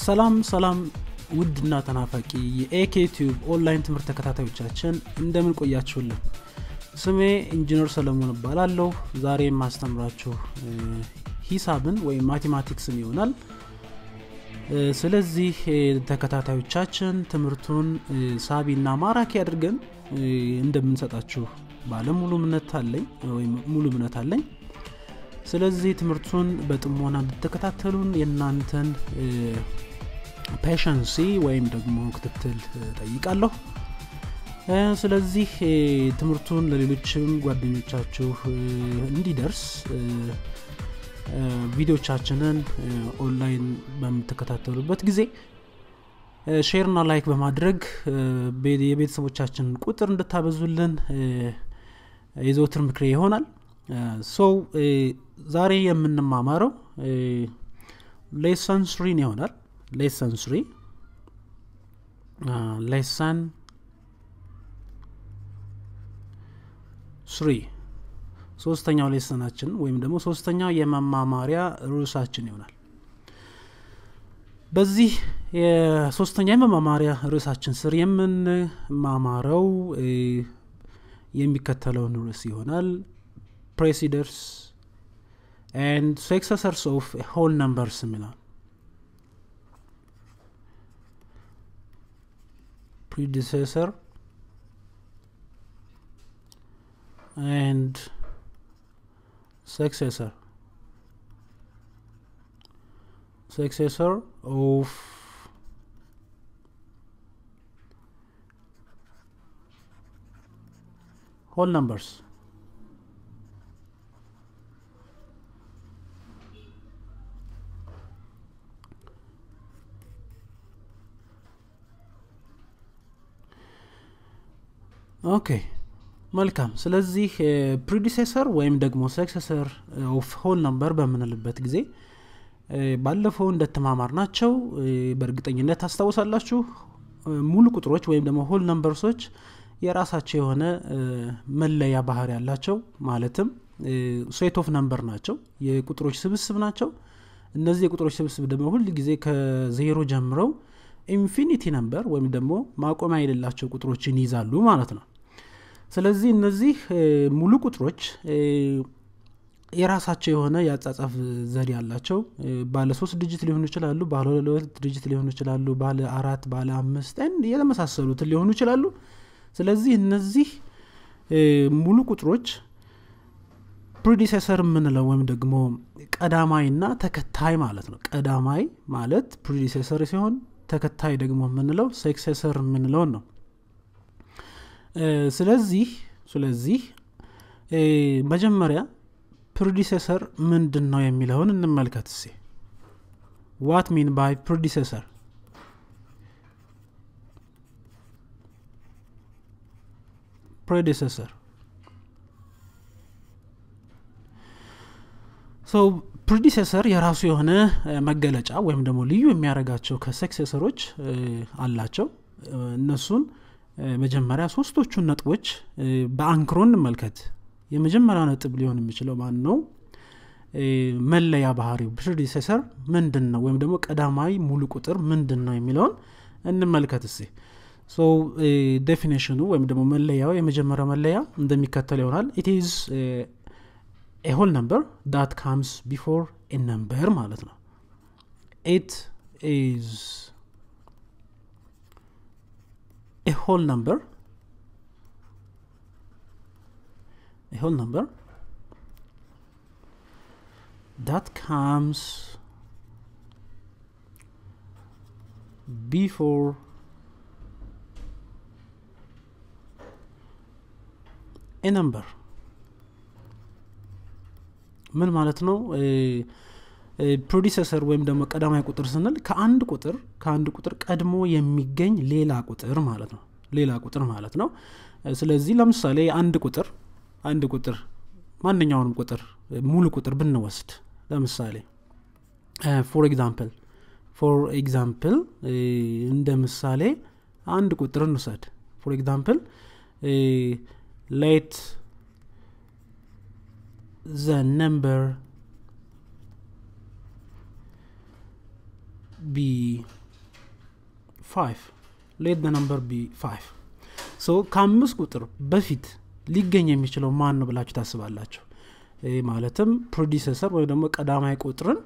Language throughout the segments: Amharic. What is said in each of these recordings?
ሰላም ውድና ተናፋቂ የኤኬቲዩብ ኦንላይን ትምህርት ተከታታዮቻችን እንደምን ቆያችሁልን? ስሜ ኢንጂነር ሰለሞን እባላለሁ። ዛሬ ማስተምራችሁ ሂሳብን ወይ ማቴማቲክስን ይሆናል። ስለዚህ ተከታታዮቻችን ትምህርቱን ሳቢና ማራኪ አድርገን እንደምንሰጣችሁ ባለሙሉ እምነት አለኝ። ስለዚህ ትምህርቱን በጥሞና እንድትከታተሉን የናንተን ፔሸንሲ ወይም ደግሞ ክትትል ጠይቃለሁ። ስለዚህ ትምህርቱን ለሌሎችም ጓደኞቻችሁ እንዲደርስ ቪዲዮቻችንን ኦንላይን በመተከታተሉበት ጊዜ ሼር እና ላይክ በማድረግ የቤተሰቦቻችንን ቁጥር እንድታበዙልን የዘወትር ምክሬ ይሆናል። ዛሬ የምንማማረው lesson 3 ይሆናል። lesson 3 ሶስተኛው ሌሰናችን ወይም ደግሞ ሶስተኛው የመማማሪያ ርዕሳችን ይሆናል። በዚህ የሶስተኛው የመማማሪያ ርዕሳችን ስር የምንማማረው የሚከተለውን ርዕስ ይሆናል። Predecessors and successors of whole numbers ይላል። Predecessor and successor of whole numbers. ኦኬ መልካም። ስለዚህ predecessor ወይም ደግሞ successor of whole number በመንልበት ጊዜ ባለፈው እንደተማማርናቸው በእርግጠኝነት ታስታውሳላችሁ። ሙሉ ቁጥሮች ወይም ደግሞ whole numbersዎች የራሳቸው የሆነ መለያ ባህሪ ያላቸው ማለትም set of number ናቸው፣ የቁጥሮች ስብስብ ናቸው። እነዚህ የቁጥሮች ስብስብ ደግሞ ሁሉ ጊዜ ከዜሮ ጀምረው ኢንፊኒቲ ነምበር ወይም ደግሞ ማቆሚያ የሌላቸው ቁጥሮችን ይዛሉ ማለት ነው። ስለዚህ እነዚህ ሙሉ ቁጥሮች የራሳቸው የሆነ ያጻጻፍ ዘዴ ያላቸው ባለ 3 ዲጂት ሊሆኑ ይችላሉ፣ ባለ 2 ዲጂት ሊሆኑ ይችላሉ፣ ባለ 4 ባለ 5 የመሳሰሉት ሊሆኑ ይችላሉ። ስለዚህ እነዚህ ሙሉ ቁጥሮች predecessor የምንለው ወይም ደግሞ ቀዳማይና ተከታይ ማለት ነው። ቀዳማይ ማለት predecessor ሲሆን ተከታይ ደግሞ የምንለው successor የምንለው ነው። ስለዚህ መጀመሪያ predecessor ምንድነው የሚለውን እንመልከት። what mean by predecessor? predecessor የራሱ የሆነ መገለጫ ወይም ደግሞ ልዩ የሚያረጋቸው ከሰክሰሰሮች አላቸው። እነሱን መጀመሪያ ሶስቶቹን ነጥቦች በአንክሮ እንመልከት። የመጀመሪያው ነጥብ ሊሆን የሚችለው ማን ነው? መለያ ባህሪው predecessor ምንድነው ወይም ደግሞ ቀዳማይ ሙሉ ቁጥር ምንድነው የሚለውን እንመልከት። definition ወይም ደግሞ መለያው የመጀመሪያው መለያ እንደሚከተለው ይሆናል። it is a whole number that comes before a number ማለት ነው። it is a whole number that comes before a number ምን ማለት ነው? predecessor ወይም ደግሞ ቀዳማይ ቁጥር ስንል ከአንድ ቁጥር ቀድሞ የሚገኝ ሌላ ቁጥር ማለት ነው። ስለዚህ ለምሳሌ አንድ ቁጥር ማንኛውንም ቁጥር ሙሉ ቁጥር ብንወስድ ለምሳሌ for example እንደ ምሳሌ አንድ ቁጥር እንውሰድ። for example let the number be 5 let the number be 5 so ከአምስት ቁጥር በፊት ሊገኝ የሚችለው ማን ነው ብላችሁ ታስባላችሁ ማለትም predecessor ወይ ደግሞ ቀዳማይ ቁጥርን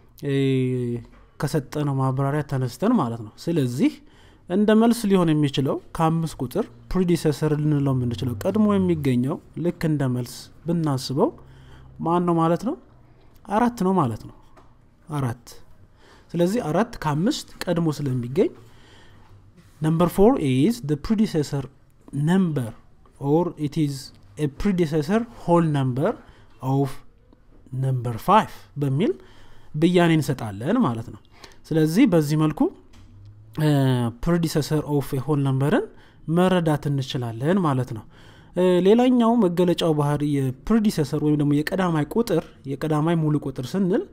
ከሰጠነው ማብራሪያ ተነስተን ማለት ነው ስለዚህ እንደ መልስ ሊሆን የሚችለው ከአምስት ቁጥር predecessor ልንለው የምንችለው ቀድሞ የሚገኘው ልክ እንደ መልስ ብናስበው ማን ነው ማለት ነው 4 ነው ማለት ነው 4 ስለዚህ 4 ከአምስት ቀድሞ ስለሚገኝ number 4 is the predecessor number or it is a predecessor whole number of number 5 በሚል በያኔ እንሰጣለን ማለት ነው ስለዚህ በዚህ መልኩ predecessor of a whole numberን መረዳት እንችላለን ማለት ነው ሌላኛው መገለጫው ባህሪ የፕሬዲሰሰር ወይም ደግሞ የቀዳማይ ቁጥር የቀዳማይ ሙሉ ቁጥር ስንል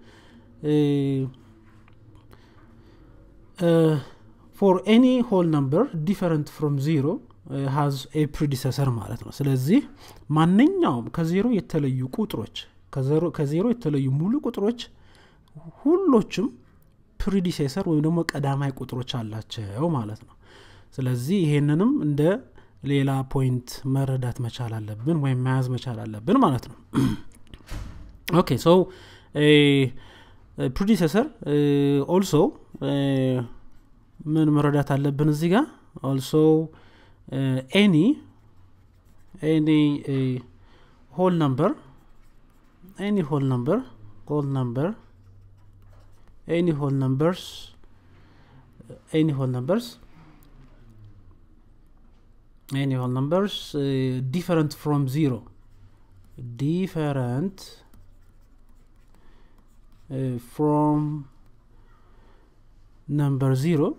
for any whole number different from 0 has a predecessor ማለት ነው ስለዚህ ማንኛውም ከዜሮ የተለዩ ቁጥሮች ከዜሮ የተለዩ ሙሉ ቁጥሮች ሁሉም predecessor ወይም ደግሞ ቀዳማይ ቁጥሮች አላቸው ማለት ነው ስለዚህ ይሄንንም እንደ ሌላ ፖይንት መረዳት መቻል አለብን ወይም መያዝ መቻል አለብን ማለት ነው okay so predecessor also ምን መረዳት አለብን እዚህ ጋር also any whole number any whole numbers different from 0 from number 0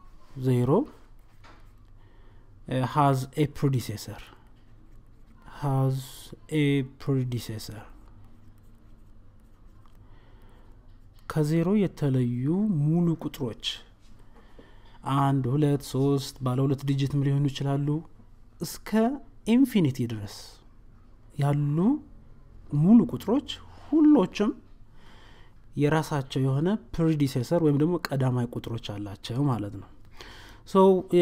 has a predecessor ከዜሮ የተለዩ ሙሉ ቁጥሮች 1 2 3 ባለ ሁለት ዲጂት ሊሆኑ ይችላሉ እስከ ኢንፊኒቲ ድረስ ያሉ ሙሉ ቁጥሮች ሁሉም የራሳቸው የሆነ predecessor ወይም ደግሞ ቀዳማይ ቁጥሮች አላቸው ማለት ነው so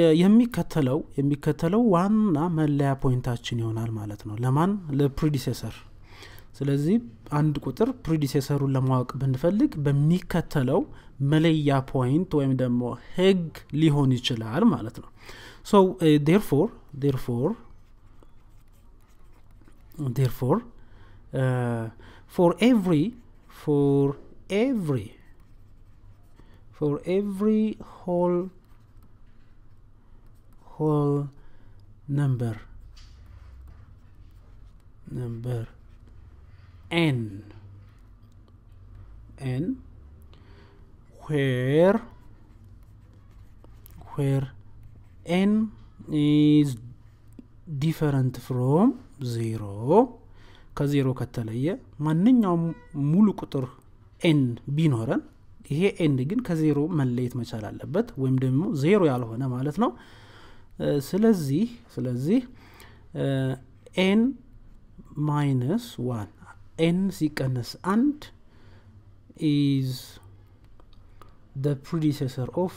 የሚከተለው ዋና መለያ ፖይንታችን ይሆናል ማለት ነው ለማን ለፕሬዲሰሰር ስለዚህ አንድ ቁጥር predecessorን ለማወቅ ብንፈልግ በሚከተለው መለያ ፖይንት ወይም ደግሞ ህግ ሊሆን ይችላል ማለት ነው so therefore for every whole number n where n is different from 0 ከ0 ከተለየ ማንኛውም ሙሉ ቁጥር n ቢኖረን ይሄ n ግን ከ0 መለየት መቻል አለበት ወይም ደግሞ 0 ያልሆነ ማለት ነው ስለዚህ n minus 1 n ሲቀነስ 1 is the predecessor of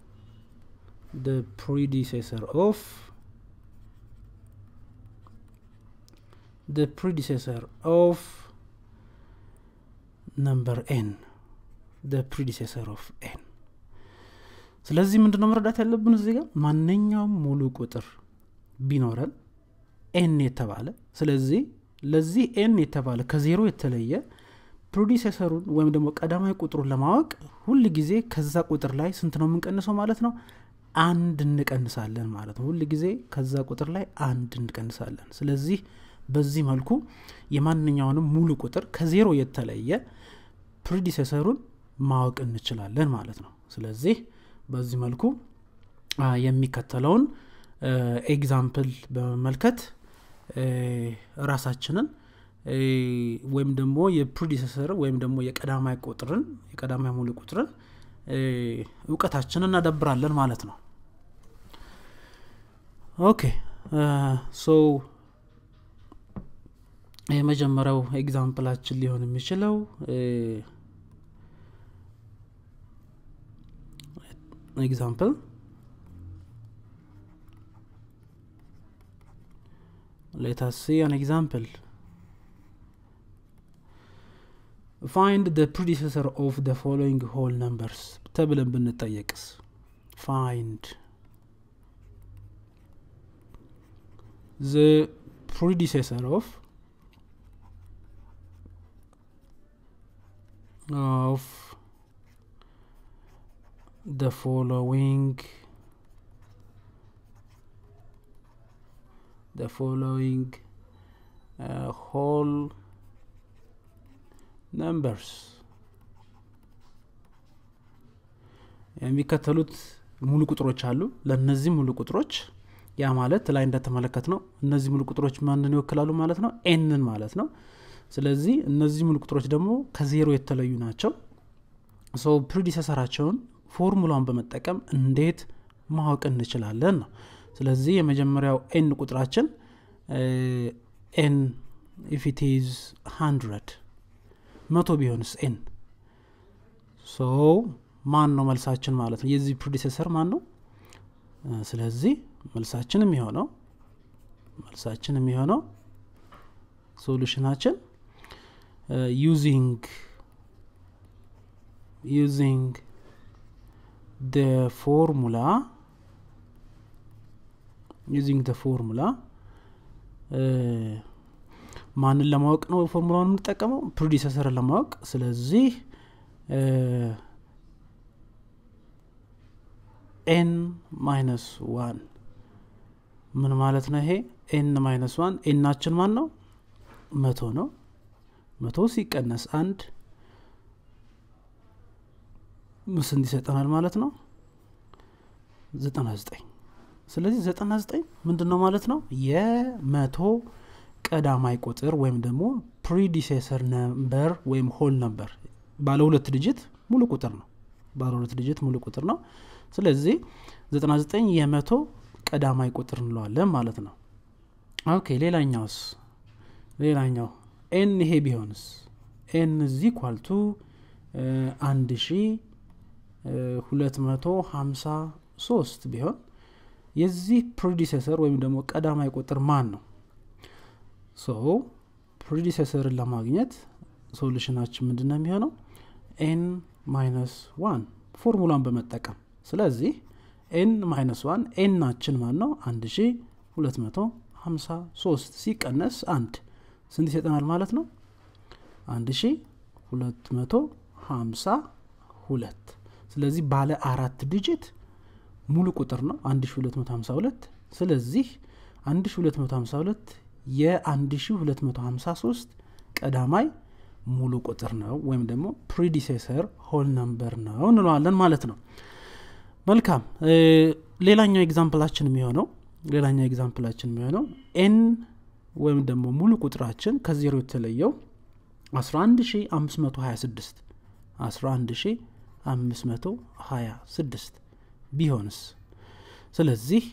number n ስለዚህ ምንድነው መረዳት ያለብን እዚህ ጋር ማንኛውም ሙሉ ቁጥር ቢኖረን n የተባለ ስለዚህ ለዚህ n የተባለ ከ0 የተለየ predecessorን ወይም ደግሞ ቀዳማይ ቁጥሩን ለማወቅ ሁሉ ጊዜ ከዛ ቁጥር ላይ ስንት ነው የምንቀንሰው ማለት ነው አንድ እንቀንሳለን ማለት ነው ሁሉ ጊዜ ከዛ ቁጥር ላይ አንድ እንቀንሳለን ስለዚህ በዚህ መልኩ የማንኛውንም ሙሉ ቁጥር ከ0 የተለየ predecessorን ማወቅ እንችላለን ማለት ነው ስለዚህ በዚህ መልኩ የሚከተለውን ኤግዛምፕል በመመልከት ራሳችንን ወይም ደግሞ የፕሬዲሰሰር ወይም ደግሞ የቀዳማይ ሙሉ ቁጥርን ዕውቀታችንን እናዳብራለን ማለት ነው ኦኬ ሶ የመጀመሪያው ኤግዛምፕላችን ሊሆን የሚችለው example. Let us see an example. Find the predecessor of the following whole numbers. ተብለን ብንጠየቅስ find the predecessor of the following whole numbers. የሚከተሉት ሙሉ ቁጥሮች አሉ ለነዚህ ሙሉ ቁጥሮች ያ ማለት ላይ እንደተመለከትነው እነዚህ ሙሉ ቁጥሮች ማንን ይወክላሉ ማለት ነው nን ማለት ነው ስለዚህ እነዚህ ሙሉ ቁጥሮች ደግሞ ከዜሮ የተለዩ ናቸው ሶ ፕሪዲሰሰራቸውን ፎርሙላውን በመጠቀም እንዴት ማወቅ እንችላለን ነው ስለዚህ የመጀመሪያው n ቁጥራችን n if it is 100 100 ቢሆንስ n so ማን ነው መልሳችን ማለት ነው የዚህ ፕሪዲሰሰር ማን ነው ስለዚህ መልሳችን የሚሆነው ሶሉሽናችን using the formula ማንን ለማወቅ ነው ፎርሙላውን የምንጠቀመው ፕሪዲሰሰርን ለማወቅ ስለዚህ n minus 1 ምን ማለት ነው ይሄ n minus 1 n ናችን ማን ነው 100 ነው 100 ሲቀነስ 1 ስንት ይሰጠናል ማለት ነው 99 ስለዚህ 99 ምንድነው ማለት ነው የ100 ቀዳማይ ቁጥር ወይም ደግሞ predecessor number ወይም whole number ባለ ሁለት ዲጂት ሙሉ ቁጥር ነው ስለዚህ 99 የ100 ቀዳማይ ቁጥር እንለዋለን ማለት ነው ኦኬ ሌላኛው n ይሄ ቢሆንስ n is equal to 1253 ቢሆን የዚህ predecessor ወይም ደግሞ ቀዳማይ ቁጥር ማን ነው so predecessor ለማግኘት ሶሉሽናችን ምንድነው የሚሆነው n minus 1 ፎርሙላን በመጠቀም ስለዚህ n minus 1 n ናችን ማን ነው 1253 ሲቀነስ 1 ስንት ይሰጠናል ማለት ነው 1252 ስለዚህ ባለ አራት ዲጂት ሙሉ ቁጥር ነው 1252 ስለዚህ 1252 የ1253 ቀዳማይ ሙሉ ቁጥር ነው ወይም ደግሞ predecessor whole number ነው እንለዋለን ማለት ነው መልካም ሌላኛው ኤግዛምፕላችን የሚሆነው n ወይም ደግሞ ሙሉ ቁጥራችን ከዜሮ የተለየው 11526 ቢሆንስ ስለዚህ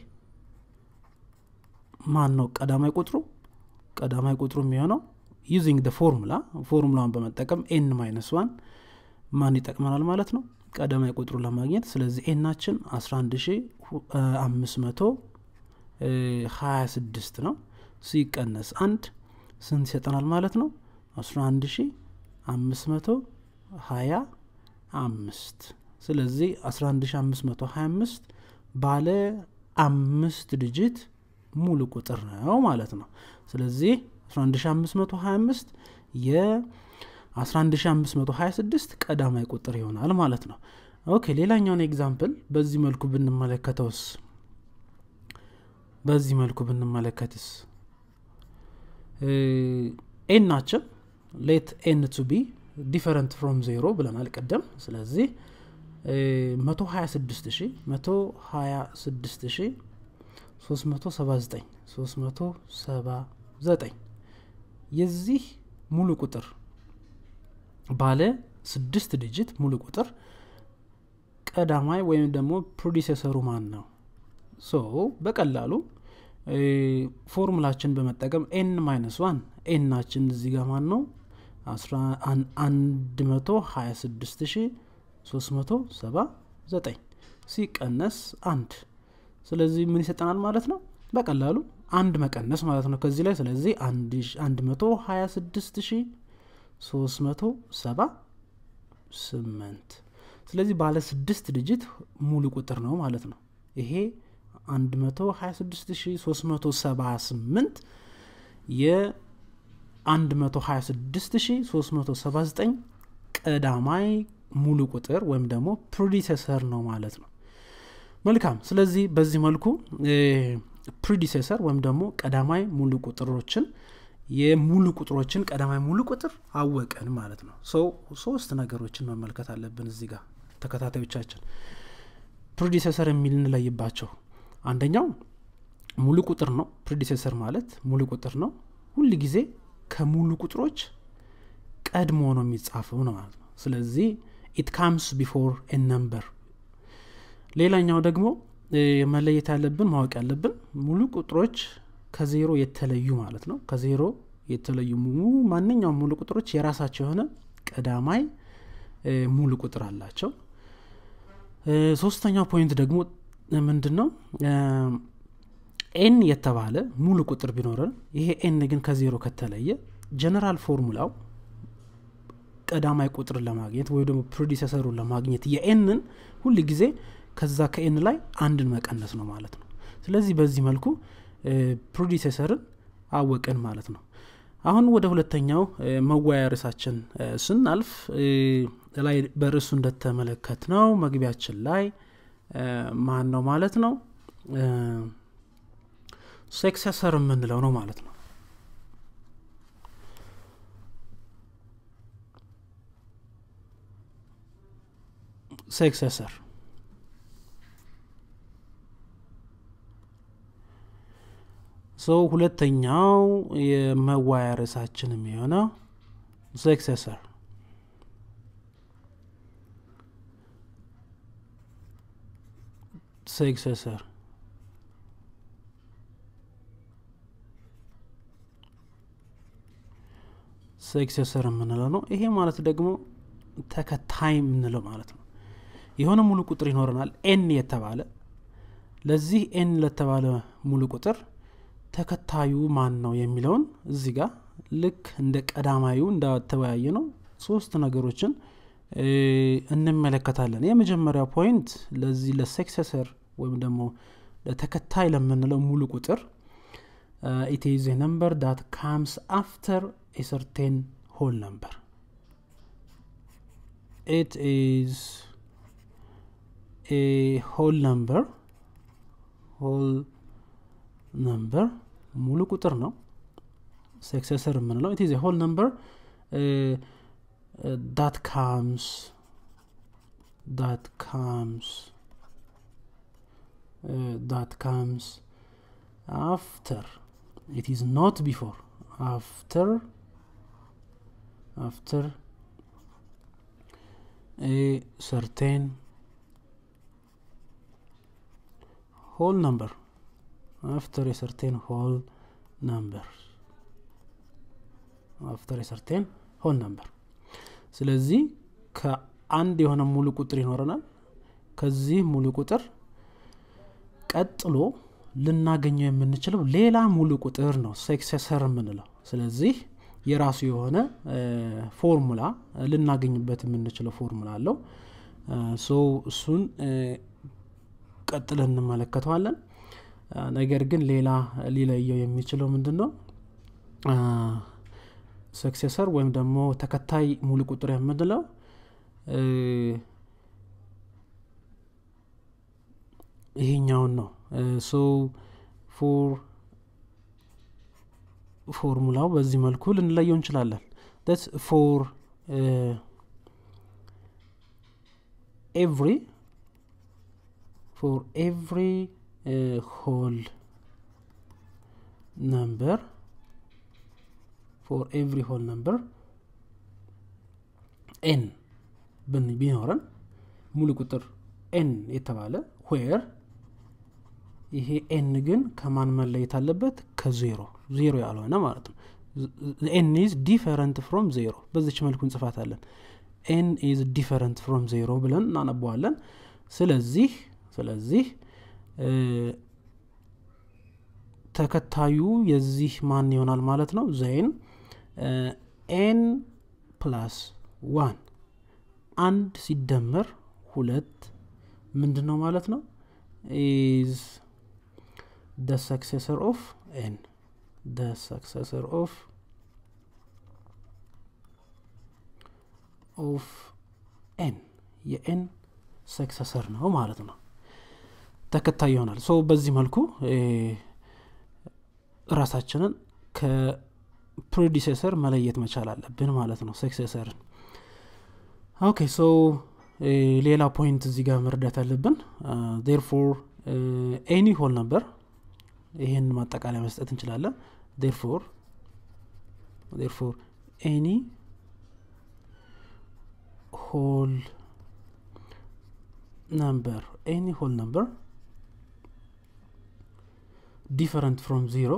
ማን ነው ቀዳማይ ቁጥሩ የሚሆነው using the ፎርሙላውን በመጠቀም n minus 1 ማን ይጠቅመናል ማለት ነው ቀዳማይ ቁጥሩን ለማግኘት ስለዚህ n ናችን 11526 ነው ሲቀነስ 1 ስንት ይሰጠናል ማለት ነው 11525 ስለዚህ 11525 ባለ 5 ዲጂት ሙሉ ቁጥር ነው ማለት ነው ስለዚህ 11525 የ11526 ቀዳማይ ቁጥር ይሆናል ማለት ነው ኦኬ ሌላኛውን ኤግዛምፕል በዚህ መልኩ ብንመለከትስ n ናችን let n to be different from 0 ብለናል ቀደም ስለዚህ 379 የዚህ ሙሉ ቁጥር ባለ 6 ዲጂት ሙሉ ቁጥር ቀዳማይ ወይም ደግሞ predecessor ማን ነው ሶ በቀላሉ ፎርሙላችን በመጠቀም n minus 1 n ናችን እዚህ ጋር ማን ነው 126379 ሲቀነስ 1 ስለዚህ ምን ይሰጠናል ማለት ነው በቀላሉ 1 መቀነስ ማለት ነው ከዚህ ላይ ስለዚህ 126378 ስለዚህ ባለ 6 ዲጂት ሙሉ ቁጥር ነው ማለት ነው ይሄ 126378 የ126379 ቀዳማይ ሙሉ ቁጥር ወይም ደግሞ predecessor ነው ማለት ነው መልካም ስለዚህ በዚህ መልኩ predecessor ወይም ደግሞ ቀዳማይ ሙሉ ቁጥሮችን የሙሉ ቁጥሮችን ቀዳማይ ሙሉ ቁጥር አወቀን ማለት ነው ሶስት ነገሮችን መመልከት አለብን እዚህ ጋር ተከታታዮቻችን predecessor የሚልን ለይባቸው አንደኛው ሙሉ ቁጥር ነው predecessor ማለት ሙሉ ቁጥር ነው ሁሉ ጊዜ ከሙሉ ቁጥሮች ቀድሞ ነው የሚጻፈው ነው ማለት ነው ስለዚህ it comes before a number ሌላኛው ደግሞ መለየት ያለብን ማወቅ ያለብን ሙሉ ቁጥሮች ከዜሮ የተለዩ ማለት ነው ከዜሮ የተለዩ ማንኛውም ሙሉ ቁጥሮች የራሳቸው የሆነ ቀዳማይ ሙሉ ቁጥር አላቸው ሶስተኛው ፖይንት ደግሞ ምንድነው n የተባለ ሙሉ ቁጥር ቢኖረን ይሄ n ግን ከዜሮ ከተለየ ጀነራል ፎርሙላው ቀዳማይ ቁጥር ለማግኘት ወይ ደግሞ predecessorን ለማግኘት የnን ሁሉ ጊዜ ከዛ ከn ላይ አንድን መቀነስ ነው ማለት ነው ስለዚህ በዚህ መልኩ predecessorን አወቀን ማለት ነው አሁን ወደ ሁለተኛው መዋያርሳችን ስናልፍ ላይ በርሱ እንደተመለከትነው መግቢያችን ላይ ማን ነው ማለት ነው successor የምንለው ነው ማለት ነው successor ሁለተኛው የመዋያርሳችን የሚሆነው successor successor የምንለው ነው ይሄ ማለት ደግሞ ተከታይ የምንለው ማለት ነው የሆነ ሙሉ ቁጥር ይኖርናል n የተባለ ለዚህ n ለተባለ ሙሉ ቁጥር ተከታዩ ማን ነው የሚለውን እዚህ ጋር ልክ እንደ ቀዳማዩ እንዳተወያየ ነው ሶስት ነገሮችን እንመለከታለን የመጀመሪያው ፖይንት ለዚህ ለsuccessor ወይም ደግሞ ለተከታይ ለምንለው ሙሉ ቁጥር it is a number that comes after a certain whole number it is a whole number ሙሉ ቁጥር ነው successor የምንለው it is a whole number that comes after it is not before after a certain whole number after a certain whole number ስለዚህ ከአንድ የሆነ ሙሉ ቁጥር ይኖርናል ከዚህ ሙሉ ቁጥር ቀጥሎ ልናገኘው የምንችለው ሌላ ሙሉ ቁጥር ነው successor የምንለው ስለዚህ የራሱ የሆነ ፎርሙላ ልናገኝበት የምንችለው ፎርሙላ አለው እሱን ቀጥለን እንመለከተዋለን ነገር ግን ሌላ ሊለየው የሚችለው ምንድነው successor ወይም ደግሞ ተከታይ ሙሉ ቁጥር የምንለው ይሄኛው ነው ፎርሙላው በዚህ መልኩ ልንለየው እንችላለን that's for every whole number n ቢኖረን ሙሉ ቁጥር n የተባለ where ይሄ n ግን ከማን መለየት አለበት ከዜሮ ያልሆነ ማለት ነው n is different from 0 በዚህ መልኩ እንጽፋታለን n is different from 0 ብለን እናነባዋለን ስለዚህ ስለዚህ ተከታዩ የዚህ ማን ይሆናል ማለት ነው ዜን n plus 1 አንድ ሲደመር 2 ምንድነው ማለት ነው is the successor of n the successor of n የn successor ነው ማለት ነው ተከታይ ይሆናል ሶ በዚህ መልኩ ራሳችንን ከፕሬዲሴሰር መለየት መቻል አለብን ማለት ነው ሰክሰሰርን ኦኬ ሶ ሌላ ፖይንት እዚህ ጋር መርዳት አለብን therefore any whole number ይሄን ማጠቃለያ መስጠት እንችላለን therefore any whole number different from 0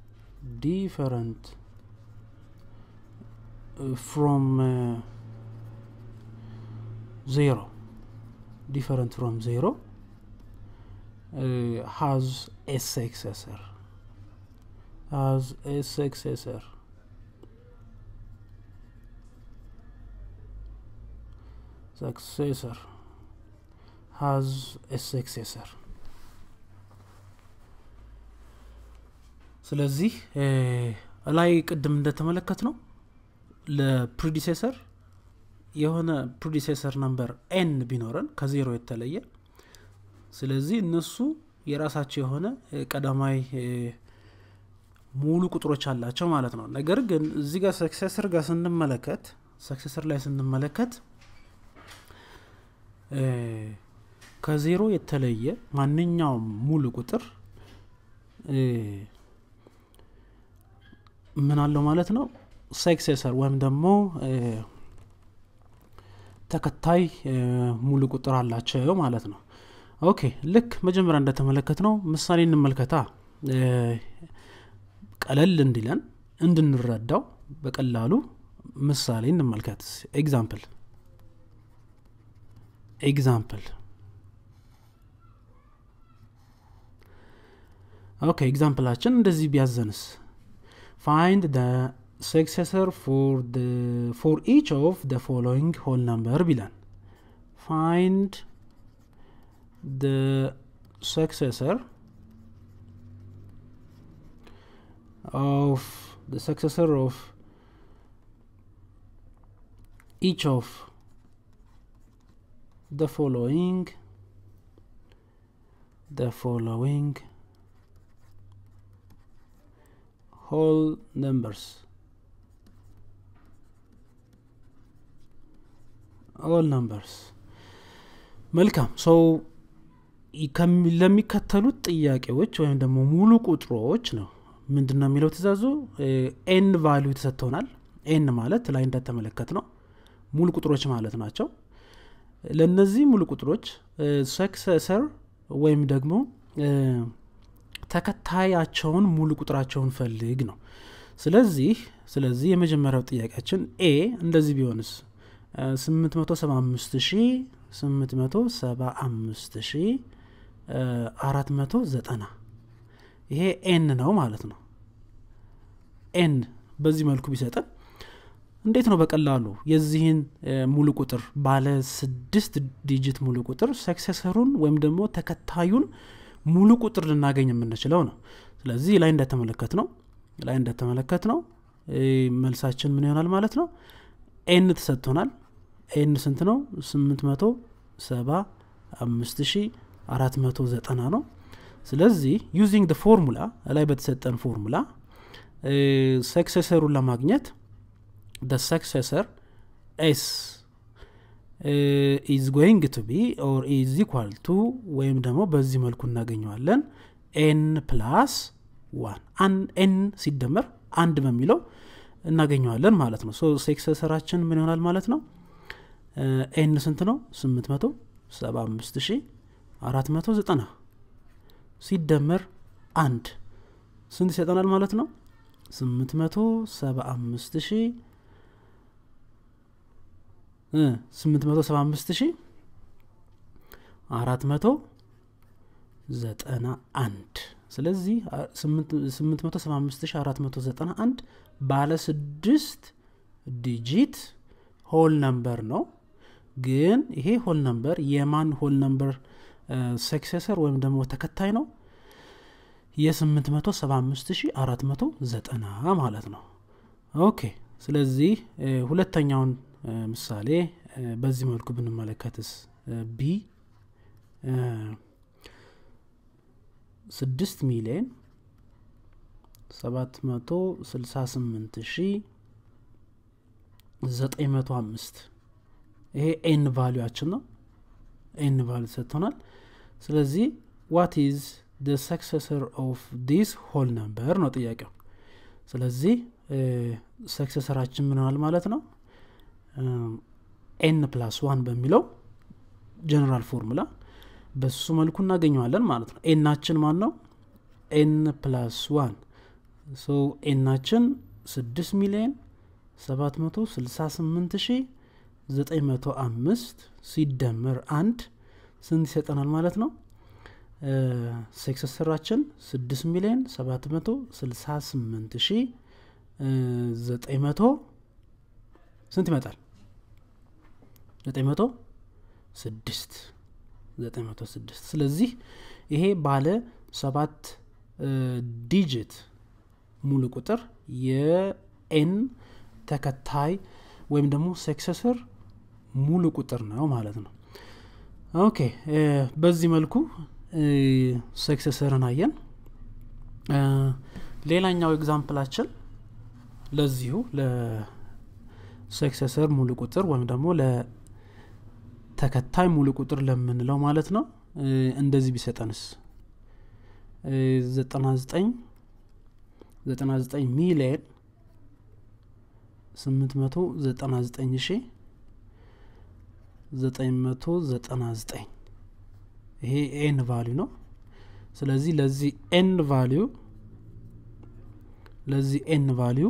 has a successor has a successor ስለዚህ ላይ ቅድም እንደተመለከት ነው ለፕሪዲሴሰር የሆነ ፕሪዲሴሰር ነምበር n ቢኖረን ከ0 የተለየ ስለዚህ እነሱ የራሳቸው የሆነ ቀዳማይ ሙሉ ቁጥሮች አላቸው ማለት ነው ነገር ግን እዚህ ጋር ሰክሰሰር ጋር ስንመለከት ሰክሰሰር ላይ ስንመለከት ከ0 የተለየ ማንኛውም ሙሉ ቁጥር ምን አለው ማለት ነው ሰክሰሰር ወይም ደግሞ ተከታይ ሙሉ ቁጥር አላቸው ማለት ነው ኦኬ ልክ መጀመሪያ እንደተመለከትነው ምሳሌ እንመልከታ ቀለል እንዲለን እንድንረዳው በቀላሉ ምሳሌ እንመልከት ኤግዛምፕል ኦኬ ኤግዛምፕላችን እንደዚህ ቢያዘንስ find the successor for each of the following whole number bilan find the successor of each of the following whole numbers መልካም ሶ ለሚከተሉት ጥያቄዎች ወይም ደግሞ ሙሉ ቁጥሮች ነው ምንድነው የሚለው ተዛዙ n ቫልዩ ተሰጥቶናል n ማለት ላይ እንደተመለከት ነው ሙሉ ቁጥሮች ማለት ናቸው ለነዚህ ሙሉ ቁጥሮች ሰክሰሰር ወይም ደግሞ ተከታያቸውን ሙሉ ቁጥራቸውን ፈልግ ነው ስለዚህ የመጀመሪያው ጥያቄያችን a እንደዚህ ቢሆንስ 875490 ይሄ n ነው ማለት ነው n በዚህ መልኩ ቢሰጠን እንዴት ነው በቀላሉ የዚህን ሙሉ ቁጥር ባለ 6 ዲጂት ሙሉ ቁጥር ሰክሰሰሩን ወይም ደግሞ ተከታዩን ሙሉ ቁጥር ልናገኝ የምንችለው ነው ስለዚህ ላይ እንደተመለከትነው መልሳችን ምን ይሆናል ማለት ነው n ተሰጥቶናል n ስንት ነው 875490 ነው ስለዚህ using the formula ላይ በተሰጠን ፎርሙላ ሰክሰሰሩን ለማግኘት the successor s is going to be or is equal to ወይም ደግሞ በዚህ መልኩ እናገኘዋለን n plus 1 n ሲደመር 1 በሚለው እናገኘዋለን ማለት ነው ሶ ሰክሰሰራችን ምን ይሆናል ማለት ነው n ስንት ነው 875490 ሲደመር 1 ስንት ይሰጠናል ማለት ነው 875490 91 ስለዚህ 875491 ባለ 6 ዲጂት ሆል ነምበር ነው ግን ይሄ ሆል ነምበር የማን ሆል ነምበር ሰክሰሰር ወይም ደግሞ ተከታይ ነው የ875490 ማለት ነው ኦኬ ስለዚህ ሁለተኛውን ምሳሌ በዚህ መልኩ ብንመለከትስ ቢ 6,768,905 ይሄ n ቫልዩአችን ነው n ቫልዩ ሰጥቶናል ስለዚህ what is the successor of this whole number ነው ጥያቄው ስለዚህ ሰክሰሰራችን ምን ይሆናል ማለት ነው n+1 በሚለው ጀነራል ፎርሙላ በሱ መልኩ እናገኘዋለን ማለት ነው n-አችን ማን ነው n+1 so n-አችን 6,768,905 ሲደመር 1 ስንት ይሰጠናል ማለት ነው ሰክሰሰራችን 6,768,900 ስንት ይመጣል 906 ስለዚህ ይሄ ባለ 7 ዲጂት ሙሉ ቁጥር የn ተከታይ ወይም ደግሞ ሰክሰሰር ሙሉ ቁጥር ነው ማለት ነው ኦኬ በዚህ መልኩ ሰክሰሰርን አየን ሌላኛው ኤግዛምፕላችን ለዚሁ ለሰክሰሰር ሙሉ ቁጥር ወይም ደግሞ ለተከታይ ሙሉ ቁጥር ለምንለው ማለት ነው እንደዚህ ቢሰጠንስ 99 ሚሊዮን 899,999 ይሄ n ቫልዩ ነው ስለዚህ ለዚህ n ቫልዩ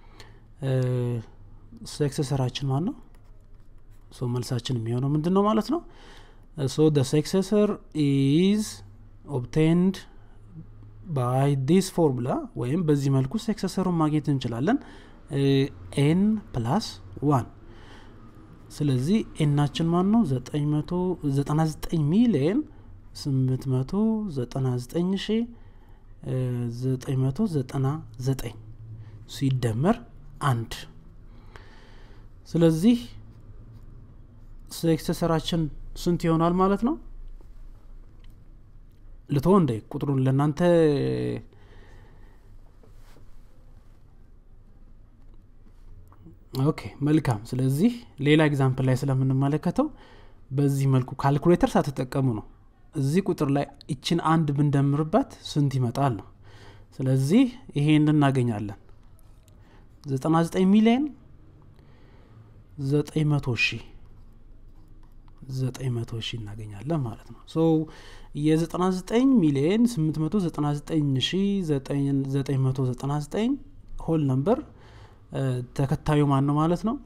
ሰክሰሰራችን ማን ነው ሶ መልሳችን የሚሆነው ምንድነው ማለት ነው so the successor is obtained by this formula ወይም በዚህ መልኩ ሰክሰሰሩን ማግኘት እንችላለን n+1 ስለዚህ n-አችን ማን ነው 999,899,999 ሲደመር 1 ስለዚህ ሰክሰሰራችን ስንት ይሆናል ማለት ነው ለተው እንደ ቁጥሩን ለናንተ ኦኬ መልካም ስለዚህ ሌላ ኤግዛምፕል ላይ ስለምንመለከተው በዚህ መልኩ ካልኩሌተር ሳትጠቀሙ ነው እዚህ ቁጥር ላይ እቺን አንድ ብንደምርበት ስንት ይመጣል ነው ስለዚህ ይሄንን እናገኛለን 99 ሚሊዮን 900,000 እናገኛለን ማለት ነው ሶ የ99 ሚሊዮን 899,999 ሆል ነምበር ተከታዩ ማን ነው ማለት ነው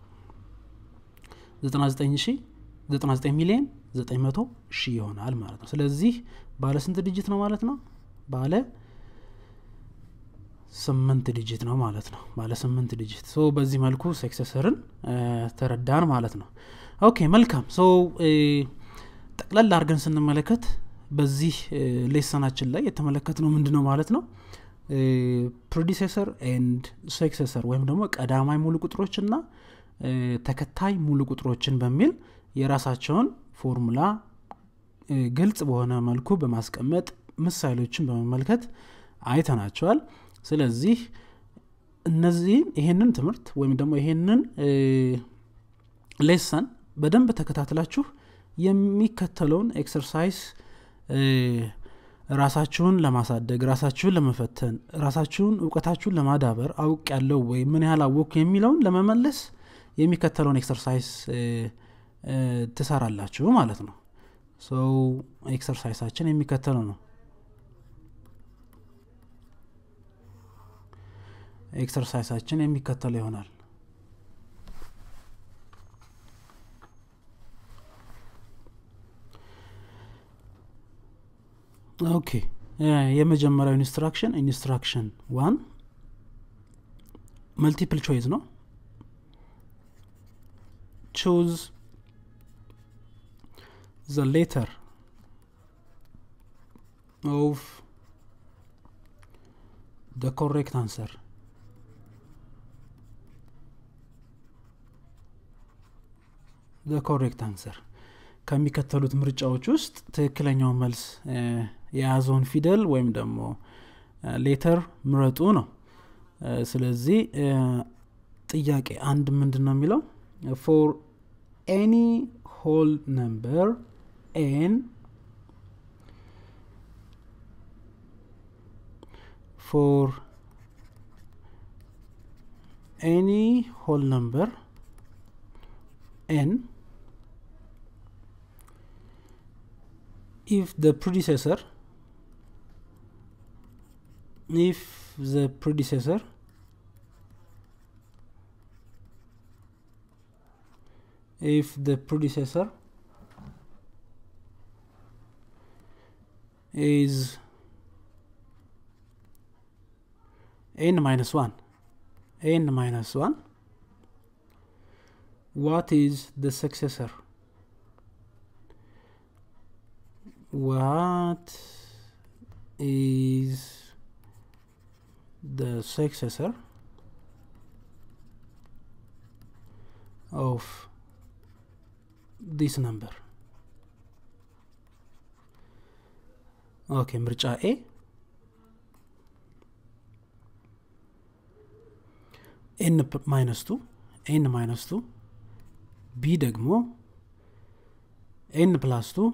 99 ሚሊዮን 900,000 ይሆናል ማለት ነው ስለዚህ ባለ ስንት ዲጂት ነው ማለት ነው ባለ 8 ዲጂት ነው ማለት ነው ባለ 8 ዲጂት ሶ በዚህ መልኩ ሰክሰሰርን ተረዳን ማለት ነው ኦኬ መልካም ሶ ጠቅላላ አርገን ስንመለከት በዚህ ሌሰናችን ላይ የተመለከትነው ምንድነው ማለት ነው predecessor and successor ወይም ደግሞ ቀዳማይ ሙሉ ቁጥሮችና ተከታይ ሙሉ ቁጥሮችን በሚል የራሳቸውን ፎርሙላ ግልጽ በሆነ መልኩ በማስቀመጥ ምሳሌዎችን በመመልከት አይተናቸዋል ስለዚህ እነዚህ ይሄንን ትምህርት ወይም ደግሞ ይሄንን ሌሰን በደንብ ተከታትላችሁ የሚከተለውን ኤክሰርሳይዝ ራሳችሁን ለማሳደግ ራሳችሁን ለመፈተን ራሳችሁን ዕውቀታችሁን ለማዳበር አውቅ ያለው ወይ ምን ያህል አወቅ የሚለውን ለመመለስ የሚከተለውን ኤክሰርሳይዝ ተሰራላችሁ ማለት ነው ሶ ኤክሰርሳይዛችን የሚከተለው ነው ኤክሰርሳይዛችን የሚከተለው ይሆናል Okay. የመጀመሪያው instruction 1 multiple choice ነው choose the letter of the correct answer ከሚከተሉት ምርጫዎች ውስጥ ትክክለኛው መልስ የያዘውን ፊደል ወይም ደግሞ ሌተር ምረጡ ነው ስለዚህ ጥያቄ አንድ ምንድነው የሚለው for any whole number n for any whole number n if the predecessor is n minus 1 what is the successor what is the successor of this number okay ምርጫ A n minus 2 B ደግሞ n plus 2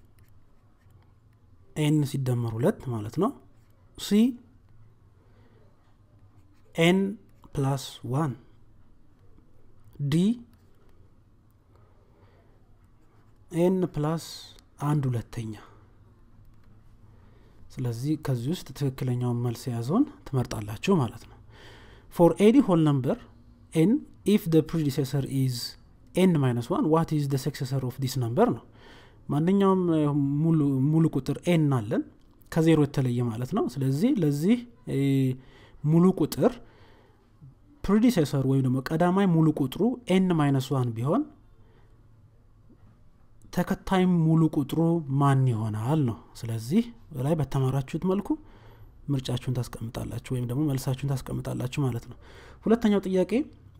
n ሲደመር 2 ማለት ነው C n plus 1 D n plus 1/2 ስለዚህ ከዚህ ውስጥ ትክክለኛው መልስ ያዘውን ትመርጣላችሁ ማለት ነው for any whole number n if the predecessor is n minus 1 what is the successor of this number ነው ማንኛውም ሙሉ ቁጥር n አለን ከዜሮ የተለየ ማለት ነው ስለዚህ ለዚህ ሙሉ ቁጥር predecessor ወይም ደግሞ ቀዳማይ ሙሉ ቁጥሩ n minus 1 ቢሆን ተከታይ ሙሉ ቁጥሩ ማን ይሆናል ነው ስለዚህ ላይ በተማራችሁት መልኩ ምርጫችሁን ታስቀምጣላችሁ ወይም ደግሞ መልሳችሁን ታስቀምጣላችሁ ማለት ነው ሁለተኛው ጥያቄ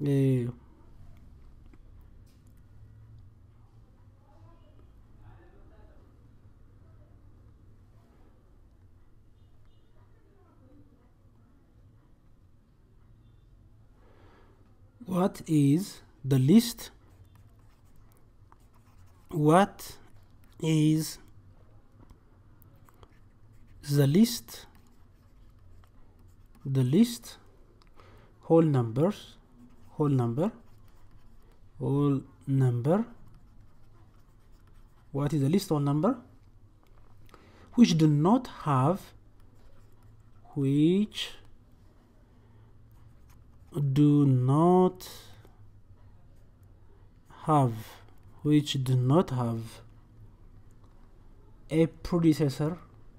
what is the least whole number what is the least whole number which do not have a predecessor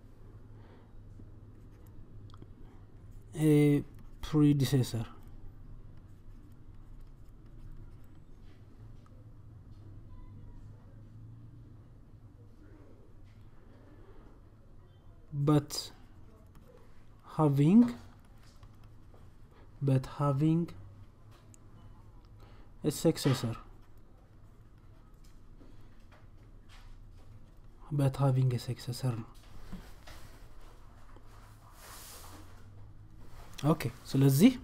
but having a successor ኦኬ ስለዚህ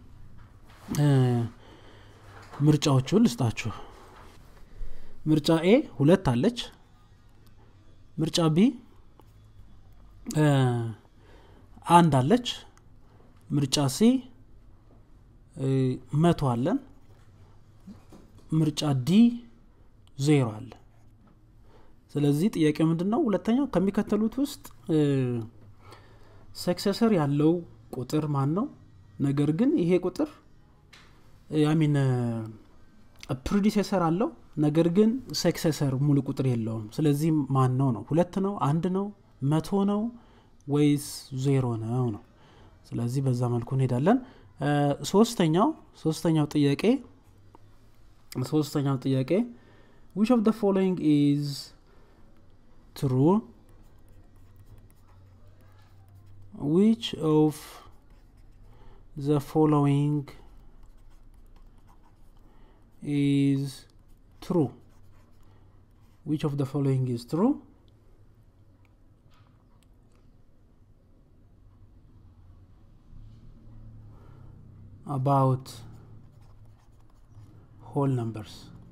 ምርጫዎቹን ልስጣችሁ ምርጫ A 2 አለች ምርጫ B 1 አለች ምርጫ C 100 አለን ምርጫ D 0 አለ ስለዚህ ጥያቄው ምንድነው ሁለተኛው ከሚከተሉት ውስጥ ሰክሰሰር ያለው ቁጥር ማን ነው ነገር ግን ይሄ ቁጥር predecessor አለው ነገር ግን successor ሙሉ ቁጥር የለውም ስለዚህ ማን ነው 2 ነው 1 ነው 100 ነው ወይስ 0 ነው። ስለዚህ በዛ መልኩ እንሄዳለን። ሶስተኛው ጥያቄ which of the following is true? Which of the following is true? Which of the following is true? About whole numbers.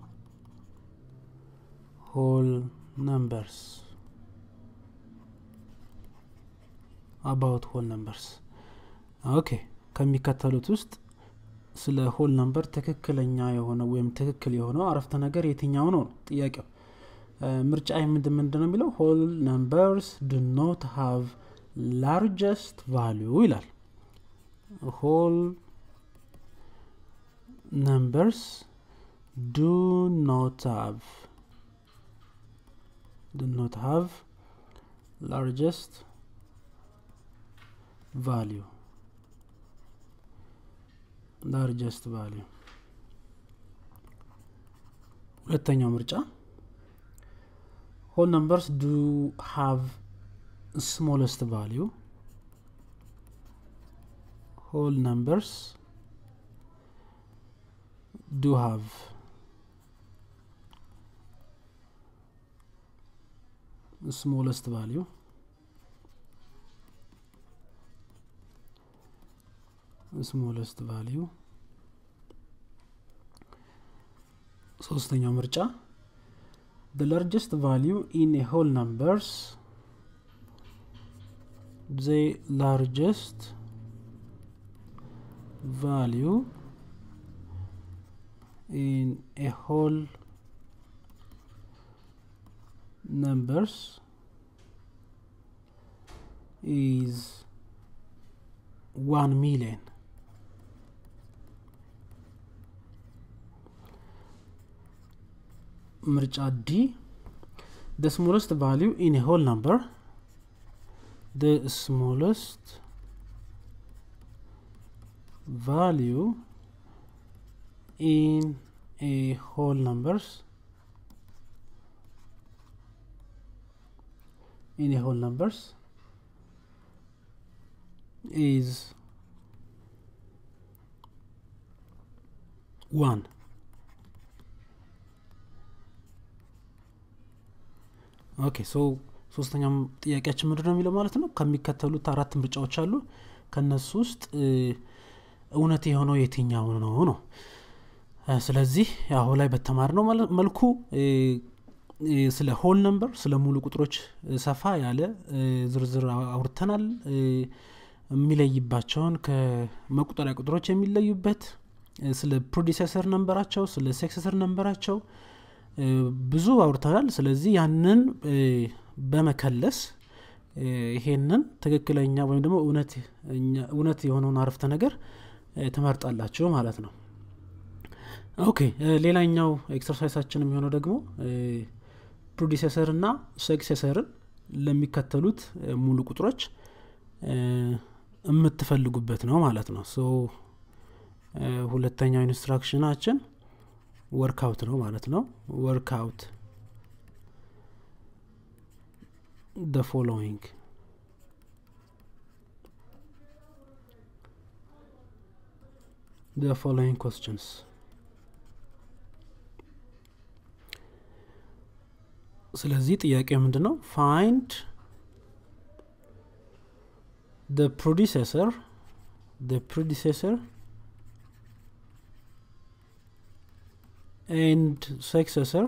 About whole numbers. Okay, ከሚከተሉት ውስጥ ስለ whole number ትክክለኛ የሆነ ወይም ትክክል የሆነው አረፍተ ነገር የትኛው ነው ጥያቄው። ምርጫ ምንድነው የሚለው whole numbers do not have largest value ይላል። whole numbers do not have largest value. ሁለተኛው ምርጫ whole numbers do have smallest value. Whole numbers do have smallest value. ሶስተኛው ምርጫ the largest value in a whole numbers the largest value in a whole numbers is 1 million. ምርጫ D the smallest value in a whole number in a whole numbers is 1. ኦኬ ሶ ሶስተኛው ጥያቄያችን ምንድነው የሚለው ማለት ነው ከሚከተሉት አራት ምርጫዎች አሉ ከነሱ ውስጥ እውነት የሆነው የትኛው ነው ስለዚህ ያው ላይ በተማርነው መልኩ ስለ whole number ስለ ሙሉ ቁጥሮች ሰፋ ያለ ዝርዝር አውርተናል የሚለይባቸውን ከመቁጠሪያ ቁጥሮች የሚለዩበት ስለ predecessor numberአቸው ስለ successor numberአቸው ብዙ አውርተናል ስለዚህ ያንን በመከለስ ይሄንን ትክክለኛ ወይም ደግሞ እውነት የሆነውን አረፍተ ነገር ተመርጣላችሁ ማለት ነው ኦኬ ሌላኛው ኤክሰርሳይሳችን የሚሆነው ደግሞ predecessor እና successor ለሚከተሉት ሙሉ ቁጥሮች የምትፈልጉበት ነው ማለት ነው ሶ ሁለተኛው ኢንስትራክሽናችን workout ነው ማለት ነው workout the following questions ስለዚህ ጥያቄው ምንድነው find the predecessor and successor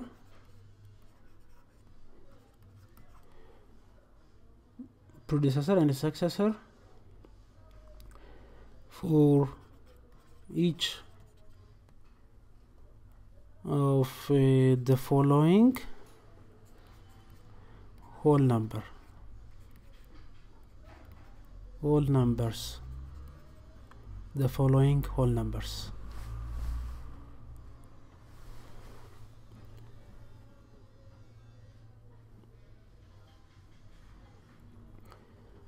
for each of the following whole numbers the following whole numbers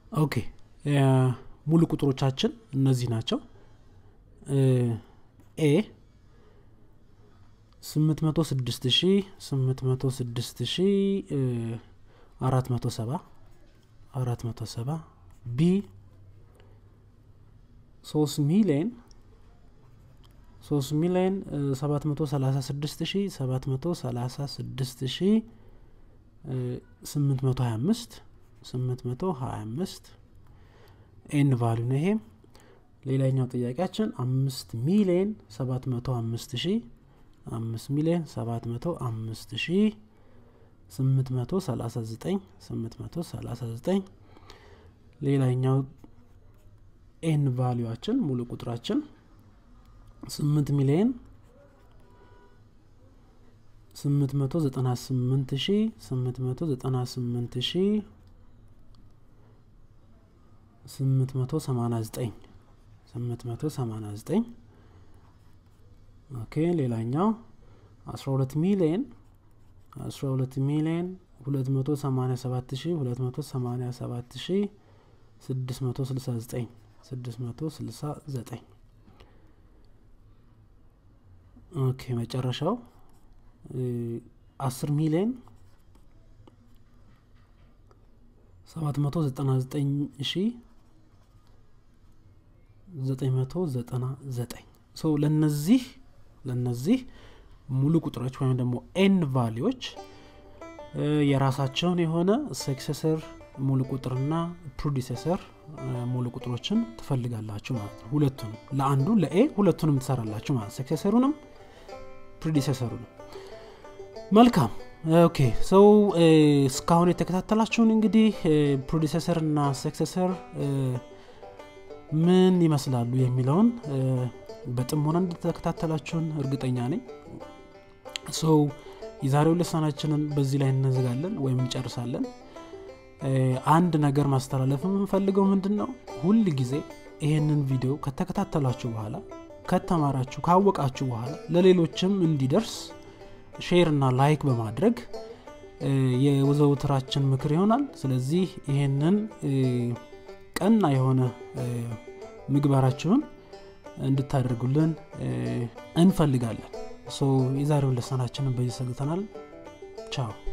ኦኬ ሙሉ ቁጥሮቻችን እነዚህ ናቸው ኤ 407 ቢ 3,736,825 ኤን ቫልዩ ነው ይሄ ሌላኛው ጥያቄያችን 5,705,839 ሌላኛው ኤን ቫልዩአችን ሙሉ ቁጥራችን 8,898,889 ኦኬ ሌላኛው 12,287,669 ኦኬ መጨረሻው 10,799,999 ሶ ለነዚህ ሙሉ ቁጥሮች ወይም ደግሞ ኤን ቫልዩዎች የራሳቸውን የሆነ ሰክሰሰር ሙሉ ቁጥርና ፕሪዲሰሰር ሙሉ ቁጥሮችን ትፈልጋላችሁ ማለት ነው ሁለቱንም ለአንዱ ለኤ ሁለቱንም ትሰራላችሁ ማለት ሰክሰሰሩንም ፕሪዲሰሰሩንም መልካም ኦኬ ሶ እስካሁን የተከታተላችሁን እንግዲህ ፕሪዲሰሰር እና ሰክሰሰር ምን ይመስላሉ የሚለውን በጥሞና እንድትከታተላችሁን እርግጠኛ ነኝ ሶ የዛሬው ለሰናችንን በዚህ ላይ እንዘጋለን ወይም እንጨርሳለን አንድ ነገር ማስተላለፍ የምንፈልገው ምንድነው ሁሉ ጊዜ ይሄንን ቪዲዮ ከተከታተላችሁ በኋላ ከተማራችሁ ካወቃችሁ በኋላ ለሌሎችም እንዲደርስ ሼር እና ላይክ በማድረግ የወዘውትራችን ምክር ይሆናል ስለዚህ ይሄንን ቀና የሆነ ምግባራችሁን እንድታደርጉልን እንፈልጋለን ሶ የዛሬው ለሰናችንን በዚህ ሰግተናል ቻው